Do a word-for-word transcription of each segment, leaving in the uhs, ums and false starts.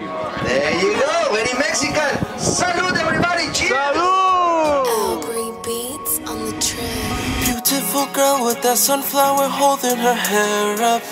There you go, very Mexican. Salud, everybody. Cheers. Salud. Beats on the track. Beautiful girl with that sunflower holding her hair up.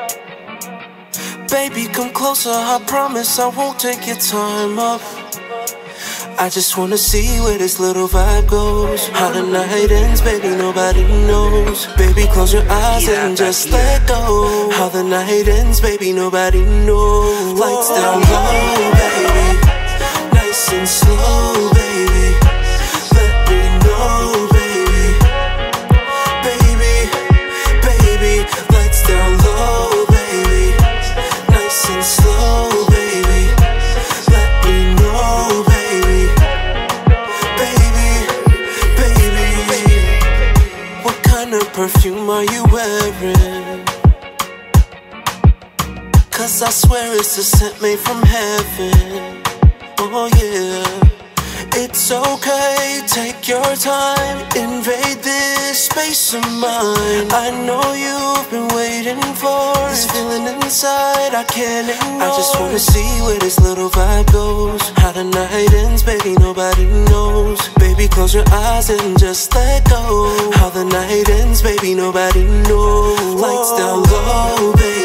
Baby, come closer, I promise I won't take your time up. I just wanna see where this little vibe goes. How the night ends, baby, nobody knows. Baby, close your eyes and just let go. How the night ends, baby, nobody knows. Lights down low, baby, nice and slow, baby. Let me know, baby, baby, baby. Lights down low, baby, nice and slow, baby. Let me know, baby, baby, baby. What kind of perfume are you wearing? Cause I swear it's a scent made from heaven. Oh yeah. It's okay, take your time, invade this space of mine. I know you've been waiting for this feeling inside, I can't ignore. I just wanna see where this little vibe goes. How the night ends, baby, nobody knows. Baby, close your eyes and just let go. How the night ends, baby, nobody knows. Lights down low, baby,